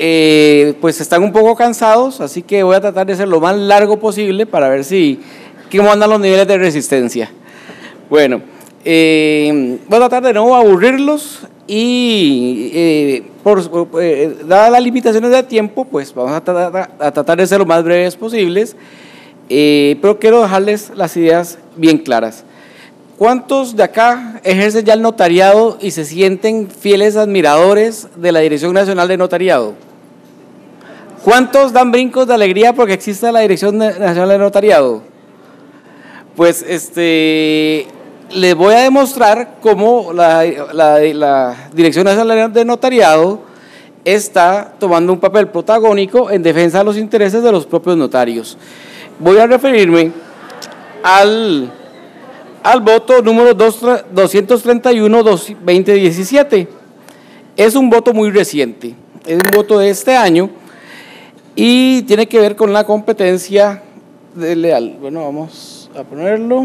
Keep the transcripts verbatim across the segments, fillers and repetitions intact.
eh, pues están un poco cansados, así que voy a tratar de ser lo más largo posible para ver si cómo andan los niveles de resistencia. Bueno, eh, voy a tratar de no aburrirlos y eh, por, eh, dadas las limitaciones de tiempo, pues vamos a tratar, a tratar de ser lo más breves posibles, eh, pero quiero dejarles las ideas bien claras. ¿Cuántos de acá ejercen ya el notariado y se sienten fieles admiradores de la Dirección Nacional de Notariado? ¿Cuántos dan brincos de alegría porque existe la Dirección Nacional de Notariado? Pues este, les voy a demostrar cómo la, la, la Dirección Nacional de Notariado está tomando un papel protagónico en defensa de los intereses de los propios notarios. Voy a referirme al... al voto número doscientos treinta y uno barra veinte diecisiete. Es un voto muy reciente, es un voto de este año y tiene que ver con la competencia de leal. Bueno, vamos a ponerlo.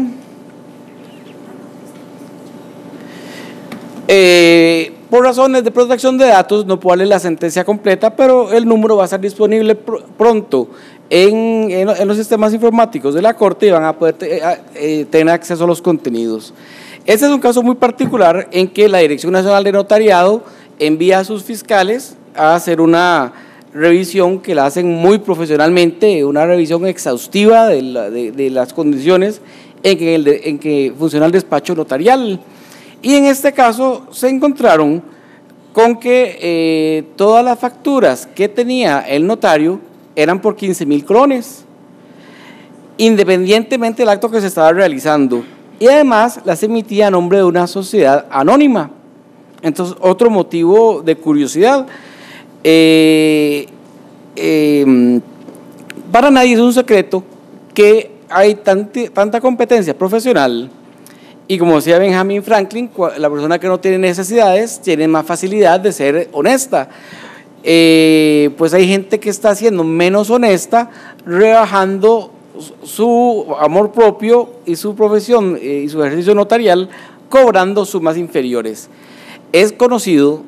Eh, por razones de protección de datos no puedo darle la sentencia completa, pero el número va a estar disponible pr pronto en, en, en los sistemas informáticos de la Corte y van a poder te, eh, tener acceso a los contenidos. Este es un caso muy particular en que la Dirección Nacional de Notariado envía a sus fiscales a hacer una revisión que la hacen muy profesionalmente, una revisión exhaustiva de, la, de, de las condiciones en que, el de, en que funciona el despacho notarial. Y en este caso se encontraron con que eh, todas las facturas que tenía el notario eran por quince mil colones, independientemente del acto que se estaba realizando, y además las emitía a nombre de una sociedad anónima. Entonces, otro motivo de curiosidad. Eh, eh, para nadie es un secreto que hay tanti, tanta competencia profesional. Y como decía Benjamin Franklin, la persona que no tiene necesidades tiene más facilidad de ser honesta. Eh, pues hay gente que está siendo menos honesta, rebajando su amor propio y su profesión eh, y su ejercicio notarial, cobrando sumas inferiores. Es conocido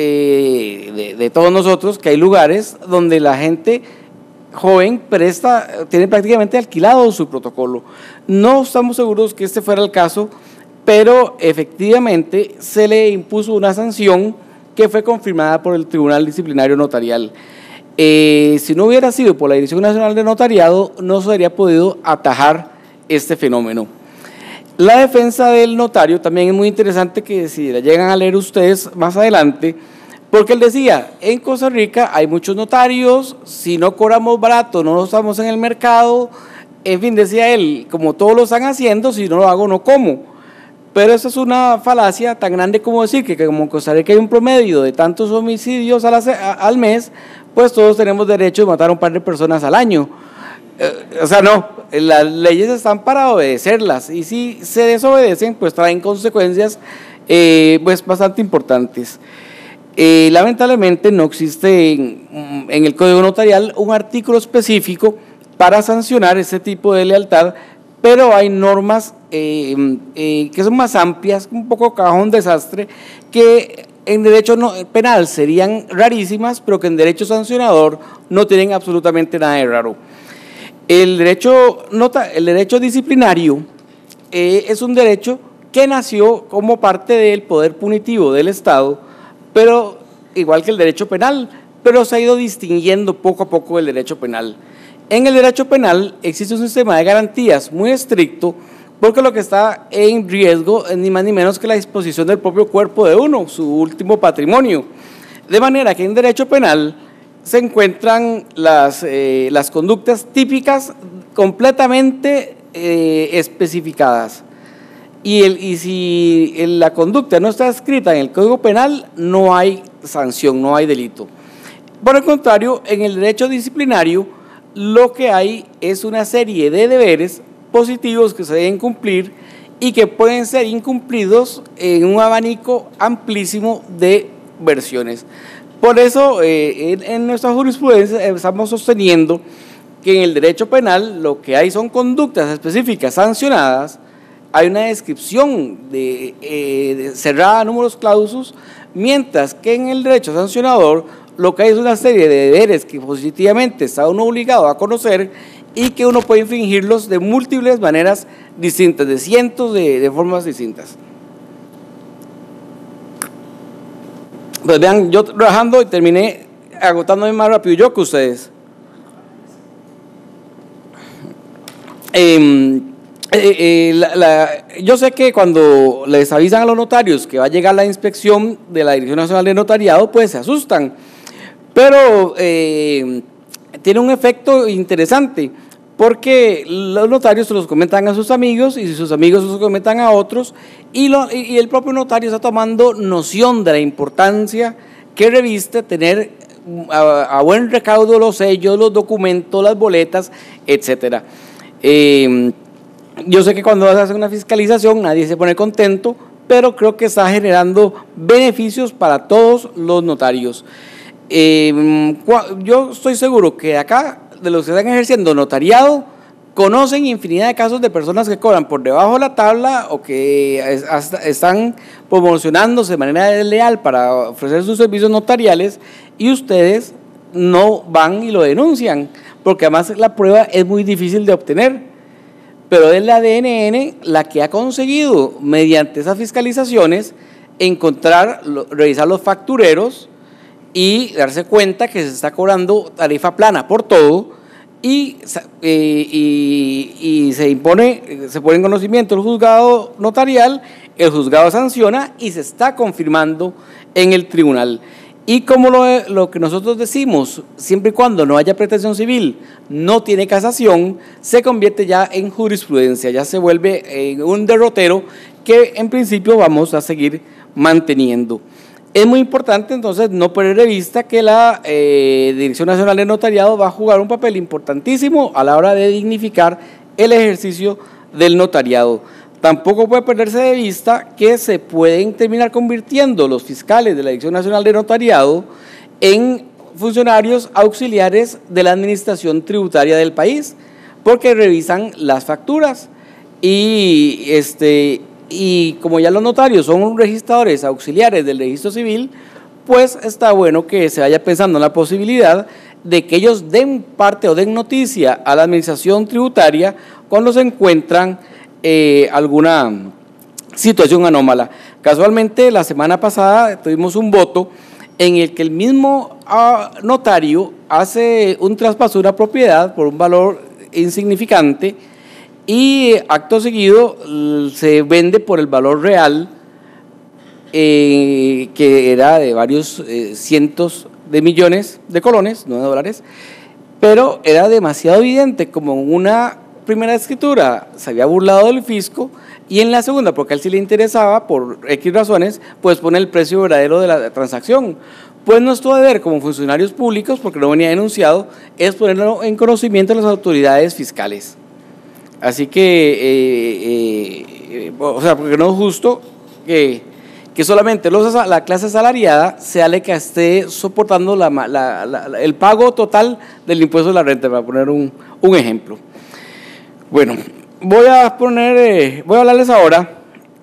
eh, de, de todos nosotros que hay lugares donde la gente joven presta, tiene prácticamente alquilado su protocolo. No estamos seguros que este fuera el caso, pero efectivamente se le impuso una sanción que fue confirmada por el Tribunal Disciplinario Notarial. Eh, si no hubiera sido por la Dirección Nacional de Notariado, no se habría podido atajar este fenómeno. La defensa del notario también es muy interesante, que si la llegan a leer ustedes más adelante, porque él decía, en Costa Rica hay muchos notarios, si no cobramos barato no estamos en el mercado, en fin, decía él, como todos lo están haciendo, si no lo hago no como. Pero eso es una falacia tan grande como decir que como en Costa Rica hay un promedio de tantos homicidios a la, a, al mes, pues todos tenemos derecho de matar a un par de personas al año. Eh, o sea, no, las leyes están para obedecerlas y si se desobedecen, pues traen consecuencias eh, pues bastante importantes. Eh, lamentablemente no existe en, en el Código Notarial un artículo específico para sancionar ese tipo de lealtad, pero hay normas eh, eh, que son más amplias, un poco cajón desastre, que en derecho no, penal serían rarísimas, pero que en derecho sancionador no tienen absolutamente nada de raro. El derecho, nota, el derecho disciplinario eh, es un derecho que nació como parte del poder punitivo del Estado, pero igual que el derecho penal, pero se ha ido distinguiendo poco a poco el derecho penal. En el derecho penal existe un sistema de garantías muy estricto, porque lo que está en riesgo es ni más ni menos que la disposición del propio cuerpo de uno, su último patrimonio. De manera que en derecho penal se encuentran las, eh, las conductas típicas completamente eh, especificadas. Y, el, y si la conducta no está escrita en el Código Penal, no hay sanción, no hay delito. Por el contrario, en el derecho disciplinario, lo que hay es una serie de deberes positivos que se deben cumplir y que pueden ser incumplidos en un abanico amplísimo de versiones. Por eso, eh, en, en nuestra jurisprudencia estamos sosteniendo que en el derecho penal lo que hay son conductas específicas sancionadas, hay una descripción de, eh, de cerrada números clausus, mientras que en el derecho sancionador lo que hay es una serie de deberes que positivamente está uno obligado a conocer y que uno puede infringirlos de múltiples maneras distintas, de cientos de, de formas distintas. Pues vean, yo trabajando y terminé agotándome más rápido yo que ustedes. Eh, eh, eh, la, la, yo sé que cuando les avisan a los notarios que va a llegar la inspección de la Dirección Nacional de Notariado, pues se asustan, pero eh, tiene un efecto interesante, porque los notarios se los comentan a sus amigos y sus amigos se los comentan a otros, y, lo, y el propio notario está tomando noción de la importancia que reviste tener a, a buen recaudo los sellos, los documentos, las boletas, etcétera. Eh, yo sé que cuando se hace una fiscalización nadie se pone contento, pero creo que está generando beneficios para todos los notarios. Eh, yo estoy seguro que acá, de los que están ejerciendo notariado, conocen infinidad de casos de personas que cobran por debajo de la tabla o que están promocionándose de manera desleal para ofrecer sus servicios notariales, y ustedes no van y lo denuncian, porque además la prueba es muy difícil de obtener, pero es la D N N la que ha conseguido, mediante esas fiscalizaciones, encontrar, revisar los factureros y darse cuenta que se está cobrando tarifa plana por todo, y, eh, y, y se impone, se pone en conocimiento el juzgado notarial, el juzgado sanciona y se está confirmando en el tribunal. Y como lo, lo que nosotros decimos, siempre y cuando no haya pretensión civil, no tiene casación, se convierte ya en jurisprudencia, ya se vuelve en un derrotero que en principio vamos a seguir manteniendo. Es muy importante entonces no perder de vista que la eh, Dirección Nacional de Notariado va a jugar un papel importantísimo a la hora de dignificar el ejercicio del notariado. Tampoco puede perderse de vista que se pueden terminar convirtiendo los fiscales de la Dirección Nacional de Notariado en funcionarios auxiliares de la administración tributaria del país, porque revisan las facturas y, este, y como ya los notarios son registradores auxiliares del registro civil, pues está bueno que se vaya pensando en la posibilidad de que ellos den parte o den noticia a la administración tributaria cuando se encuentran Eh, alguna situación anómala. Casualmente la semana pasada tuvimos un voto en el que el mismo uh, notario hace un traspaso de una propiedad por un valor insignificante y acto seguido se vende por el valor real, eh, que era de varios eh, cientos de millones de colones, no de dólares, pero era demasiado evidente como una primera escritura se había burlado del fisco, y en la segunda, porque a él sí le interesaba por X razones, pues pone el precio verdadero de la transacción. Pues nuestro deber como funcionarios públicos, porque no venía denunciado, es ponerlo en conocimiento de las autoridades fiscales. Así que, eh, eh, o sea, porque no es justo que, que solamente los, la clase asalariada sea la que esté soportando la, la, la, el pago total del impuesto de la renta, para poner un, un ejemplo. Bueno, voy a poner, eh, voy a hablarles ahora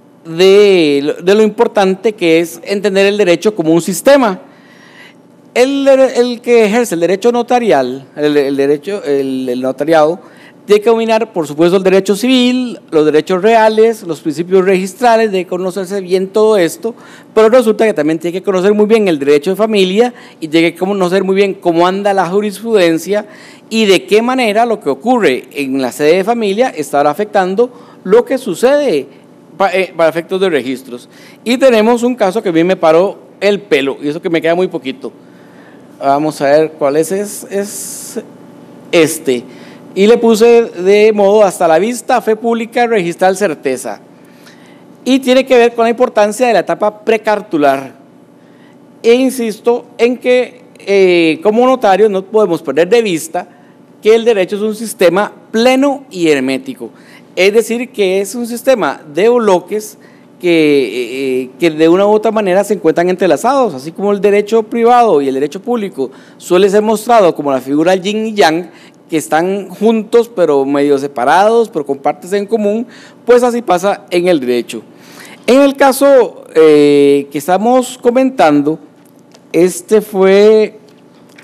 de, de lo importante que es entender el derecho como un sistema. El, el que ejerce el derecho notarial, el, el derecho, el, el notariado, tiene que dominar, por supuesto, el derecho civil, los derechos reales, los principios registrales, de conocerse bien todo esto, pero resulta que también tiene que conocer muy bien el derecho de familia y tiene que conocer muy bien cómo anda la jurisprudencia y de qué manera lo que ocurre en la sede de familia estará afectando lo que sucede para, eh, para efectos de registros. Y tenemos un caso que a mí me paró el pelo, y eso que me queda muy poquito. Vamos a ver cuál es, es, es este. Y le puse de modo hasta la vista, fe pública, registrar certeza. Y tiene que ver con la importancia de la etapa precartular. E insisto en que eh, como notarios no podemos perder de vista que el derecho es un sistema pleno y hermético. Es decir, que es un sistema de bloques que, eh, que de una u otra manera se encuentran entrelazados, así como el derecho privado y el derecho público suele ser mostrado como la figura yin y yang, que están juntos pero medio separados, pero con partes en común, pues así pasa en el derecho. En el caso eh, que estamos comentando, este fue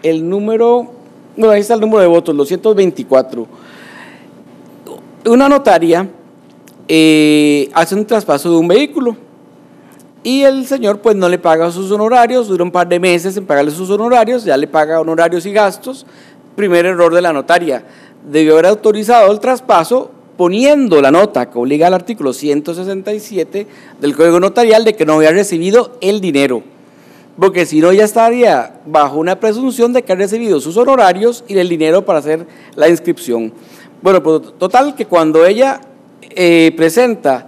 el número, bueno, ahí está el número de votos, doscientos veinticuatro. Una notaria eh, hace un traspaso de un vehículo y el señor pues no le paga sus honorarios, dura un par de meses en pagarle sus honorarios, ya le paga honorarios y gastos. Primer error de la notaria, debió haber autorizado el traspaso poniendo la nota que obliga al artículo ciento sesenta y siete del Código Notarial de que no había recibido el dinero, porque si no ya estaría bajo una presunción de que ha recibido sus honorarios y el dinero para hacer la inscripción. Bueno, pues total que cuando ella eh, presenta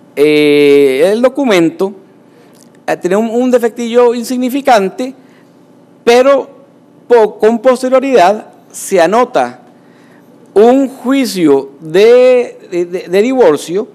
eh, el documento, eh, tiene un, un defectillo insignificante, pero po, con posterioridad se anota un juicio de, de, de, de divorcio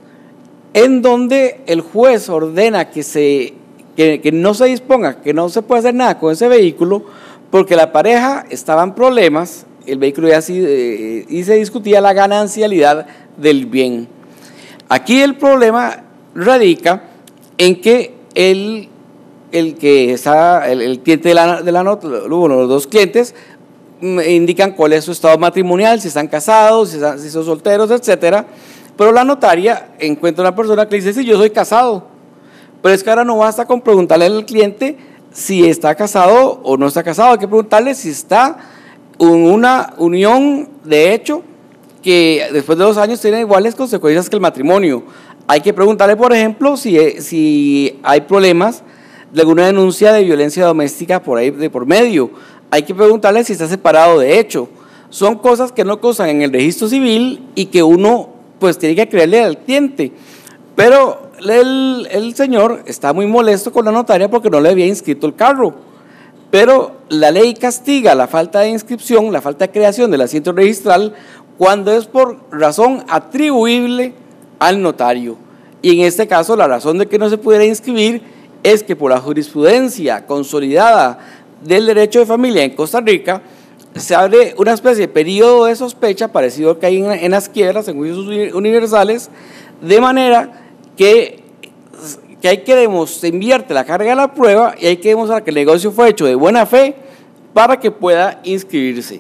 en donde el juez ordena que, se, que, que no se disponga, que no se puede hacer nada con ese vehículo porque la pareja estaba en problemas, el vehículo ya sí, eh, y se discutía la ganancialidad del bien. Aquí el problema radica en que el, el que está, el, el cliente de la, de la nota, bueno, los dos clientes, indican cuál es su estado matrimonial, si están casados, si, están, si son solteros, etcétera. Pero la notaria encuentra una persona que le dice, sí, yo soy casado, pero es que ahora no basta con preguntarle al cliente si está casado o no está casado, hay que preguntarle si está en una unión de hecho que después de dos años tiene iguales consecuencias que el matrimonio. Hay que preguntarle, por ejemplo, si, si hay problemas de alguna denuncia de violencia doméstica por ahí de por medio. Hay que preguntarle si está separado de hecho. Son cosas que no constan en el registro civil y que uno pues tiene que creerle al cliente. Pero el, el señor está muy molesto con la notaria porque no le había inscrito el carro. Pero la ley castiga la falta de inscripción, la falta de creación del asiento registral cuando es por razón atribuible al notario. Y en este caso la razón de que no se pudiera inscribir es que por la jurisprudencia consolidada del derecho de familia en Costa Rica se abre una especie de periodo de sospecha parecido al que hay en, en las quiebras, en juicios universales, de manera que, que hay que demostrar, se invierte la carga de la prueba y hay que demostrar que el negocio fue hecho de buena fe para que pueda inscribirse.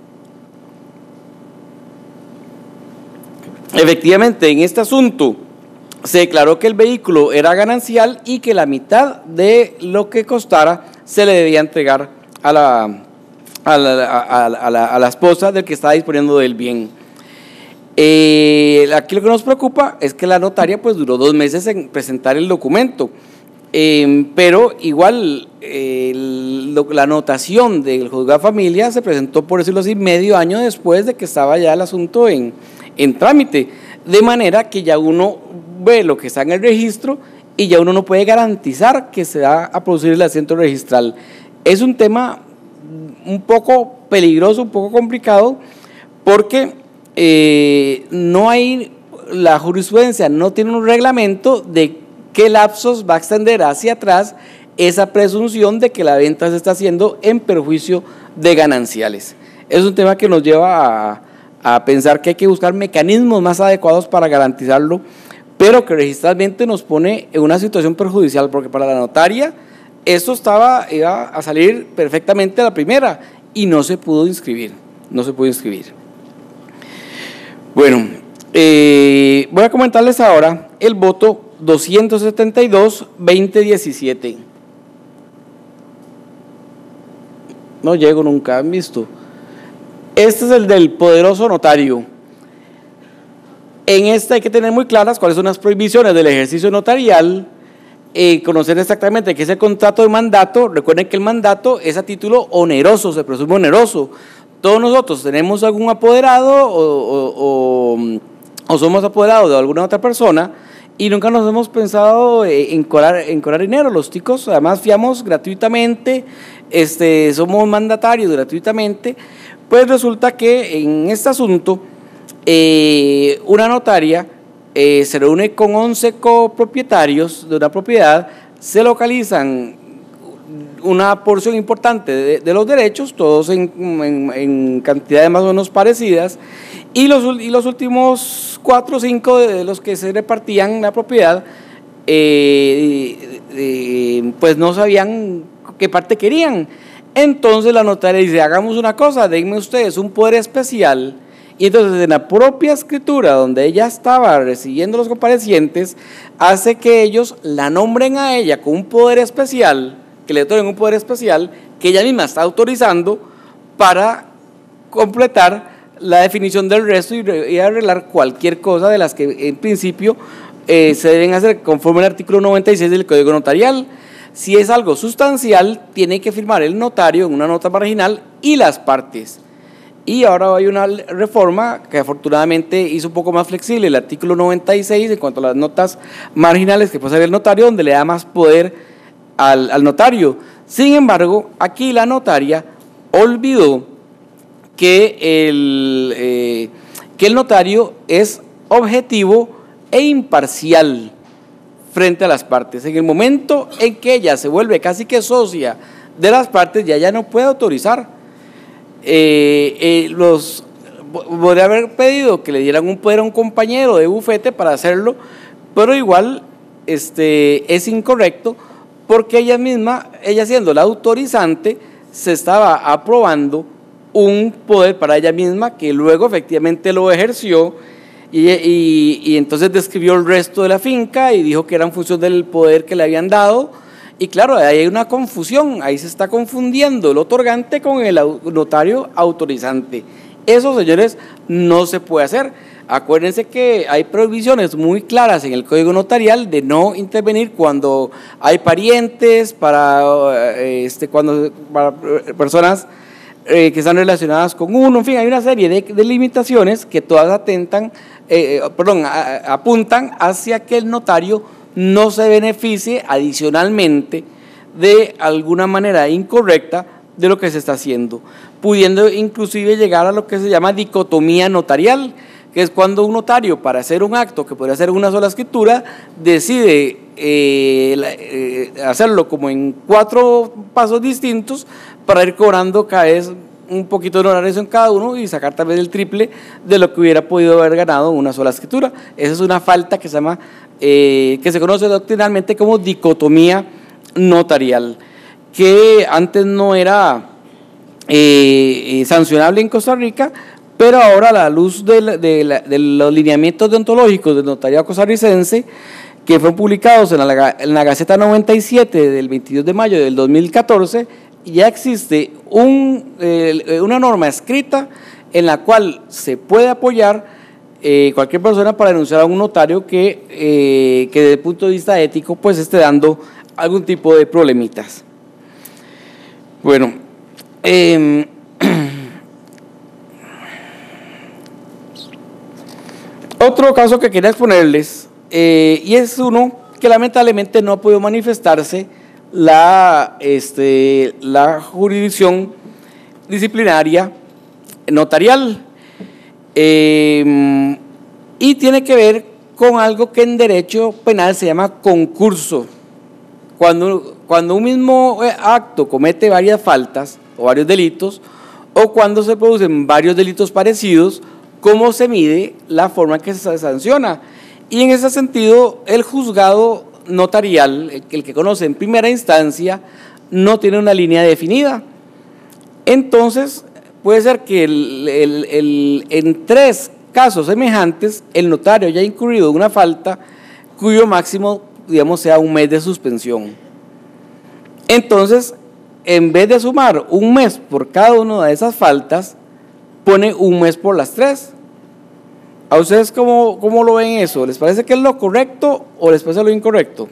Efectivamente, en este asunto se declaró que el vehículo era ganancial y que la mitad de lo que costara se le debía entregar a la, a la, a la, a la, a la esposa del que estaba disponiendo del bien. Eh, aquí lo que nos preocupa es que la notaria pues duró dos meses en presentar el documento, eh, pero igual eh, el, la anotación del juzgado de familia se presentó, por decirlo así, medio año después de que estaba ya el asunto en, en trámite, de manera que ya uno ve lo que está en el registro y ya uno no puede garantizar que se va a producir el asiento registral. Es un tema un poco peligroso, un poco complicado, porque eh, no hay, la jurisprudencia no tiene un reglamento de qué lapsos va a extender hacia atrás esa presunción de que la venta se está haciendo en perjuicio de gananciales. Es un tema que nos lleva a, a pensar que hay que buscar mecanismos más adecuados para garantizarlo, pero que registralmente nos pone en una situación perjudicial, porque para la notaria esto estaba, iba a salir perfectamente a la primera y no se pudo inscribir, no se pudo inscribir. Bueno, eh, voy a comentarles ahora el voto doscientos setenta y dos guión veinte diecisiete. No llego nunca, ¿han visto? Este es el del poderoso notario. En este hay que tener muy claras cuáles son las prohibiciones del ejercicio notarial, eh, conocer exactamente qué es el contrato de mandato. Recuerden que el mandato es a título oneroso, se presume oneroso. Todos nosotros tenemos algún apoderado o, o, o, o somos apoderados de alguna otra persona y nunca nos hemos pensado en cobrar, en cobrar dinero. Los ticos además fiamos gratuitamente, este, somos mandatarios gratuitamente. Pues resulta que en este asunto Eh, una notaria eh, se reúne con once copropietarios de una propiedad, se localizan una porción importante de, de los derechos, todos en, en, en cantidades más o menos parecidas, y los, y los últimos cuatro o cinco de los que se repartían la propiedad, eh, eh, pues no sabían qué parte querían. Entonces la notaria dice, hagamos una cosa, denme ustedes un poder especial. Y entonces en la propia escritura donde ella estaba recibiendo los comparecientes, hace que ellos la nombren a ella con un poder especial, que le otorguen un poder especial, que ella misma está autorizando para completar la definición del resto y, y arreglar cualquier cosa de las que en principio eh, se deben hacer conforme al artículo noventa y seis del Código Notarial. Si es algo sustancial, tiene que firmar el notario en una nota marginal y las partes. Y ahora hay una reforma que afortunadamente hizo un poco más flexible el artículo noventa y seis en cuanto a las notas marginales que puede hacer el notario, donde le da más poder al, al notario. Sin embargo, aquí la notaria olvidó que el, eh, que el notario es objetivo e imparcial frente a las partes. En el momento en que ella se vuelve casi que socia de las partes, ya ya no puede autorizar. Eh, eh, los podría haber pedido que le dieran un poder a un compañero de bufete para hacerlo, pero igual este, es incorrecto, porque ella misma, ella siendo la autorizante, se estaba aprobando un poder para ella misma que luego efectivamente lo ejerció y, y, y entonces describió el resto de la finca y dijo que era en función del poder que le habían dado. Y claro, ahí hay una confusión, ahí se está confundiendo el otorgante con el notario autorizante. Eso, señores, no se puede hacer. Acuérdense que hay prohibiciones muy claras en el Código Notarial de no intervenir cuando hay parientes, para, este, cuando, para personas eh, que están relacionadas con uno, en fin, hay una serie de, de limitaciones que todas atentan, eh, perdón, a, apuntan hacia que el notario no se beneficie adicionalmente de alguna manera incorrecta de lo que se está haciendo, pudiendo inclusive llegar a lo que se llama dicotomía notarial, que es cuando un notario, para hacer un acto que podría ser una sola escritura, decide eh, eh, hacerlo como en cuatro pasos distintos para ir cobrando cada vez un poquito de honorarios en cada uno y sacar tal vez el triple de lo que hubiera podido haber ganado una sola escritura. Esa es una falta que se llama, eh, que se conoce doctrinalmente como dicotomía notarial, que antes no era eh, sancionable en Costa Rica, pero ahora a la luz de, la, de, la, de los lineamientos deontológicos del notariado costarricense, que fueron publicados en la, en la Gaceta noventa y siete del veintidós de mayo del dos mil catorce, ya existe un, eh, una norma escrita en la cual se puede apoyar eh, cualquier persona para denunciar a un notario que, eh, que desde el punto de vista ético pues esté dando algún tipo de problemitas. Bueno, eh, otro caso que quería exponerles, eh, y es uno que lamentablemente no ha podido manifestarse la, este, la jurisdicción disciplinaria notarial, eh, y tiene que ver con algo que en derecho penal se llama concurso. Cuando, cuando un mismo acto comete varias faltas o varios delitos, o cuando se producen varios delitos parecidos, ¿cómo se mide la forma en que se sanciona? Y en ese sentido, el juzgado notarial, el que conoce en primera instancia, no tiene una línea definida. Entonces, puede ser que el, el, el, en tres casos semejantes, el notario haya incurrido en una falta cuyo máximo, digamos, sea un mes de suspensión. Entonces, en vez de sumar un mes por cada una de esas faltas, pone un mes por las tres. ¿A ustedes cómo, cómo lo ven eso? ¿Les parece que es lo correcto o les parece lo incorrecto?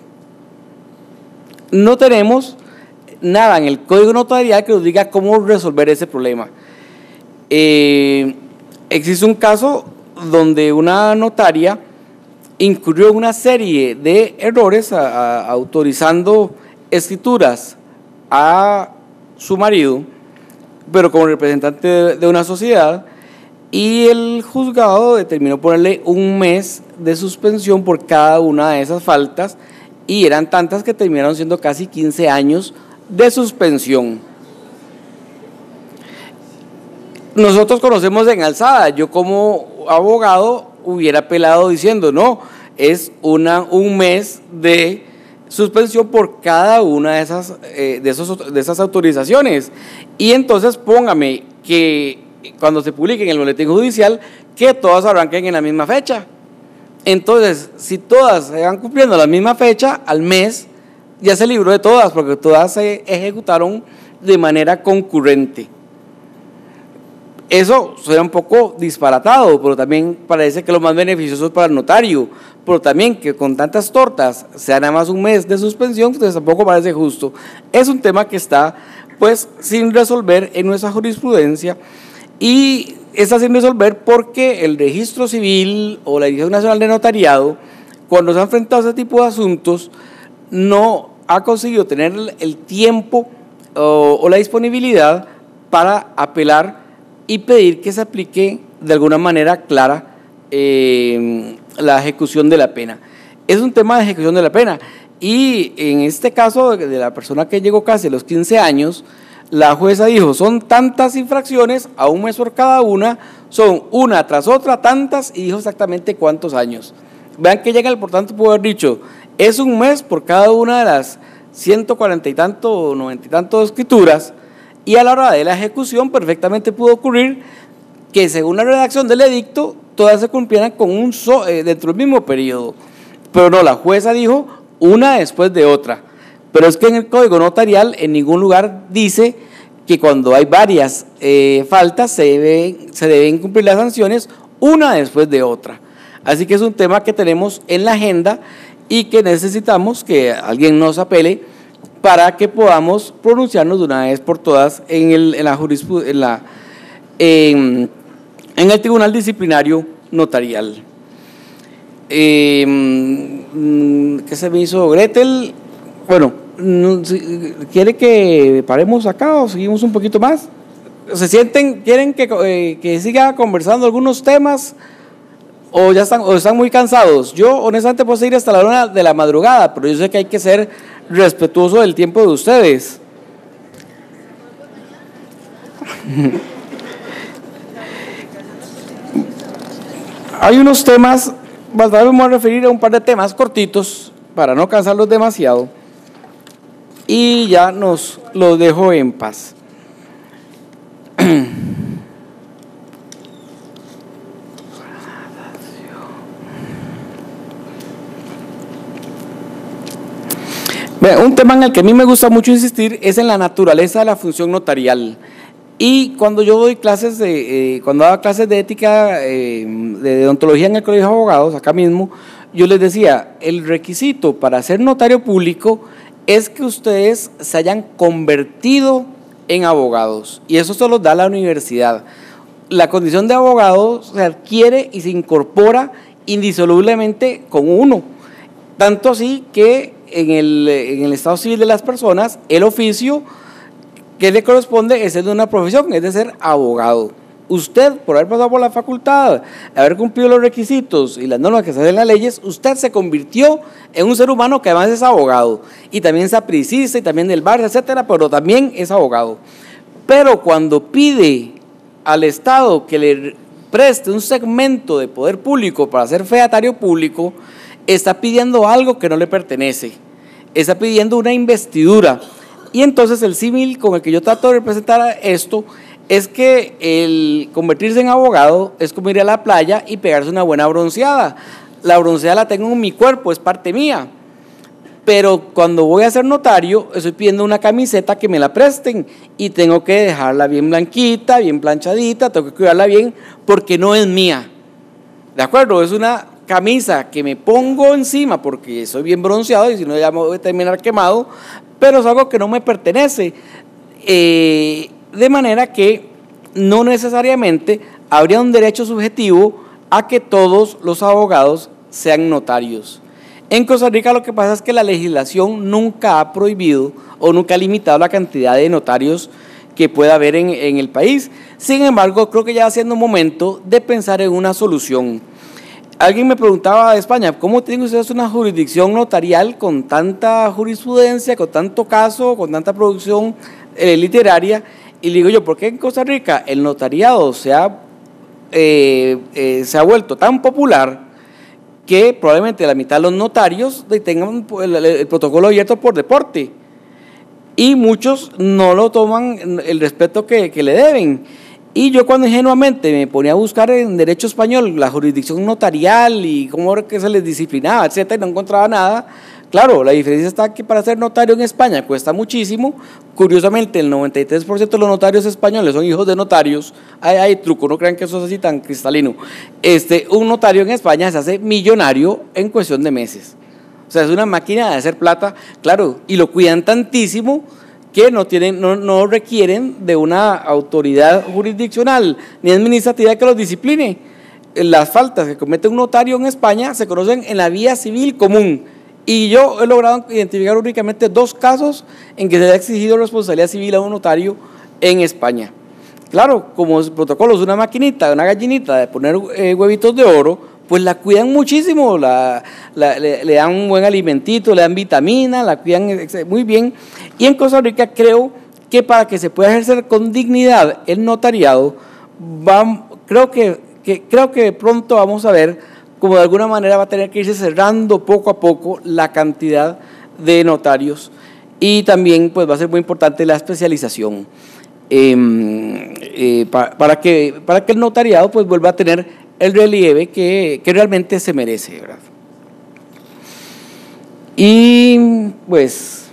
No tenemos nada en el Código Notarial que nos diga cómo resolver ese problema. Eh, existe un caso donde una notaria incurrió en una serie de errores a, a, autorizando escrituras a su marido, pero como representante de, de una sociedad, y el juzgado determinó ponerle un mes de suspensión por cada una de esas faltas, y eran tantas que terminaron siendo casi quince años de suspensión. Nosotros conocemos en alzada, yo como abogado hubiera apelado diciendo, no, es una, un mes de suspensión por cada una de esas, eh, de, esos, de esas autorizaciones. Y entonces póngame que cuando se publique en el boletín judicial, que todas arranquen en la misma fecha. Entonces, si todas se van cumpliendo la misma fecha, al mes, ya se libró de todas, porque todas se ejecutaron de manera concurrente. Eso suena un poco disparatado, pero también parece que lo más beneficioso es para el notario, pero también que con tantas tortas sea nada más un mes de suspensión, entonces tampoco parece justo. Es un tema que está pues sin resolver en nuestra jurisprudencia, y está sin resolver porque el registro civil o la Dirección Nacional de Notariado, cuando se ha enfrentado a ese tipo de asuntos, no ha conseguido tener el tiempo o, o la disponibilidad para apelar y pedir que se aplique de alguna manera clara eh, la ejecución de la pena. Es un tema de ejecución de la pena, y en este caso de la persona que llegó casi a los quince años, la jueza dijo, son tantas infracciones, a un mes por cada una, son una tras otra tantas, y dijo exactamente cuántos años. Vean que llega, por tanto pudo haber dicho, es un mes por cada una de las ciento cuarenta y tanto, noventa y tanto escrituras, y a la hora de la ejecución perfectamente pudo ocurrir que según la redacción del edicto, todas se cumplieran con un so, eh, dentro del mismo periodo. Pero no, la jueza dijo una después de otra. Pero es que en el Código Notarial en ningún lugar dice que cuando hay varias eh, faltas se deben, se deben cumplir las sanciones una después de otra. Así que es un tema que tenemos en la agenda y que necesitamos que alguien nos apele para que podamos pronunciarnos de una vez por todas en el, en la jurisprudencia, en, la, en, en el Tribunal Disciplinario Notarial. Eh, ¿Qué se me hizo Gretel? Bueno, ¿quiere que paremos acá o seguimos un poquito más? ¿Se sienten, quieren que, eh, que siga conversando algunos temas o ya están, o están muy cansados? Yo honestamente puedo seguir hasta la hora de la madrugada, pero yo sé que hay que ser respetuoso del tiempo de ustedes. Hay unos temas, vamos a referir a un par de temas cortitos para no cansarlos demasiado, y ya nos los dejo en paz. Un tema en el que a mí me gusta mucho insistir es en la naturaleza de la función notarial. Y cuando yo doy clases de, eh, cuando daba clases de ética, eh, de deontología en el Colegio de Abogados, acá mismo, yo les decía, el requisito para ser notario público es que ustedes se hayan convertido en abogados, y eso se los da la universidad. La condición de abogado se adquiere y se incorpora indisolublemente con uno, tanto así que en el, en el estado civil de las personas, el oficio que le corresponde es el de una profesión, es de ser abogado. Usted, por haber pasado por la facultad, haber cumplido los requisitos y las normas que se hacen en las leyes, usted se convirtió en un ser humano que además es abogado, y también es sapricista y también del Barça, etcétera, pero también es abogado. Pero cuando pide al Estado que le preste un segmento de poder público para ser feudatario público, está pidiendo algo que no le pertenece, está pidiendo una investidura. Y entonces el símil con el que yo trato de representar esto es que el convertirse en abogado es como ir a la playa y pegarse una buena bronceada. La bronceada la tengo en mi cuerpo, es parte mía, pero cuando voy a ser notario estoy pidiendo una camiseta que me la presten y tengo que dejarla bien blanquita, bien planchadita, tengo que cuidarla bien porque no es mía, ¿de acuerdo? Es una camisa que me pongo encima porque soy bien bronceado y si no ya me voy a terminar quemado, pero es algo que no me pertenece, eh, de manera que no necesariamente habría un derecho subjetivo a que todos los abogados sean notarios. En Costa Rica lo que pasa es que la legislación nunca ha prohibido o nunca ha limitado la cantidad de notarios que pueda haber en, en el país. Sin embargo, creo que ya va siendo un momento de pensar en una solución. Alguien me preguntaba de España, ¿cómo tienen ustedes una jurisdicción notarial con tanta jurisprudencia, con tanto caso, con tanta producción eh, literaria? Y le digo yo, ¿por qué en Costa Rica el notariado se ha, eh, eh, se ha vuelto tan popular que probablemente la mitad de los notarios tengan el, el, el protocolo abierto por deporte y muchos no lo toman el respeto que, que le deben. Y yo cuando ingenuamente me ponía a buscar en derecho español la jurisdicción notarial y cómo que se les disciplinaba, etcétera, y no encontraba nada. Claro, la diferencia está que para ser notario en España cuesta muchísimo. Curiosamente, el noventa y tres por ciento de los notarios españoles son hijos de notarios. Hay, hay truco, no crean que eso es así tan cristalino. Este, un notario en España se hace millonario en cuestión de meses. O sea, es una máquina de hacer plata, claro, y lo cuidan tantísimo que no, tienen, no, no requieren de una autoridad jurisdiccional ni administrativa que los discipline. Las faltas que comete un notario en España se conocen en la vía civil común. Y yo he logrado identificar únicamente dos casos en que se le ha exigido responsabilidad civil a un notario en España. Claro, como el protocolo es una maquinita, una gallinita de poner eh, huevitos de oro, pues la cuidan muchísimo, la, la, le, le dan un buen alimentito, le dan vitamina, la cuidan muy bien. Y en Costa Rica creo que para que se pueda ejercer con dignidad el notariado, va, creo, que, que, creo que pronto vamos a ver como de alguna manera va a tener que irse cerrando poco a poco la cantidad de notarios y también pues va a ser muy importante la especialización eh, eh, para, para, que, para que el notariado pues vuelva a tener el relieve que, que realmente se merece, ¿verdad? Y pues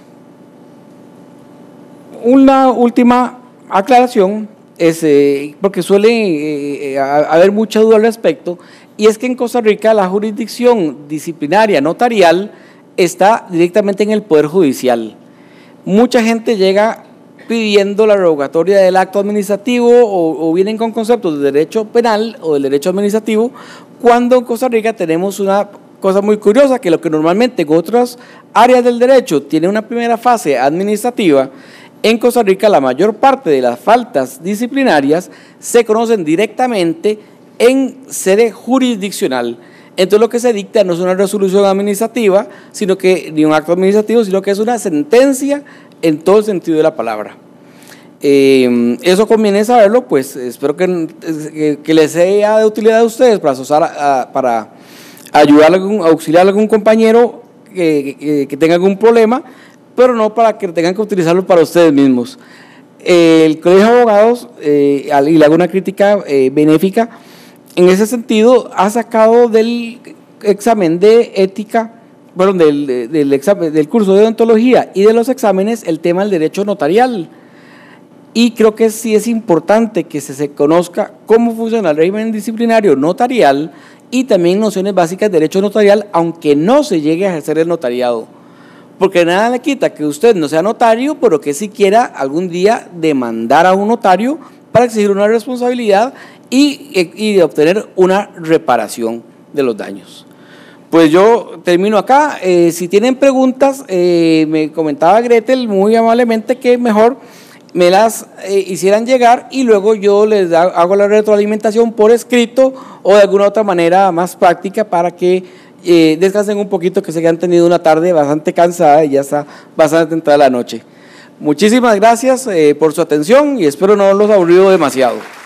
una última aclaración es, eh, porque suele eh, haber mucha duda al respecto, y es que en Costa Rica la jurisdicción disciplinaria notarial está directamente en el Poder Judicial. Mucha gente llega pidiendo la revocatoria del acto administrativo o, o vienen con conceptos de derecho penal o del derecho administrativo, cuando en Costa Rica tenemos una cosa muy curiosa, que lo que normalmente en otras áreas del derecho tiene una primera fase administrativa, en Costa Rica la mayor parte de las faltas disciplinarias se conocen directamente en sede jurisdiccional. Entonces lo que se dicta no es una resolución administrativa, sino que ni un acto administrativo, sino que es una sentencia en todo el sentido de la palabra. Eh, eso conviene saberlo, pues espero que, que, que les sea de utilidad a ustedes para, asociar a, para ayudar a, algún, a auxiliar a algún compañero que, que, que tenga algún problema, pero no para que tengan que utilizarlo para ustedes mismos. Eh, el Colegio de Abogados, eh, y le hago una crítica eh, benéfica, en ese sentido ha sacado del examen de ética, bueno, del, del, examen, del curso de odontología y de los exámenes el tema del derecho notarial. Y creo que sí es importante que se, se conozca cómo funciona el régimen disciplinario notarial y también nociones básicas de derecho notarial, aunque no se llegue a ejercer el notariado. Porque nada le quita que usted no sea notario, pero que si quiera algún día demandar a un notario para exigir una responsabilidad y, y obtener una reparación de los daños. Pues yo termino acá. Eh, si tienen preguntas, eh, me comentaba Gretel muy amablemente que mejor me las eh, hicieran llegar y luego yo les da, hago la retroalimentación por escrito o de alguna otra manera más práctica para que eh, descansen un poquito, que sé que han tenido una tarde bastante cansada y ya está bastante entrada la noche. Muchísimas gracias eh, por su atención y espero no los aburrido demasiado.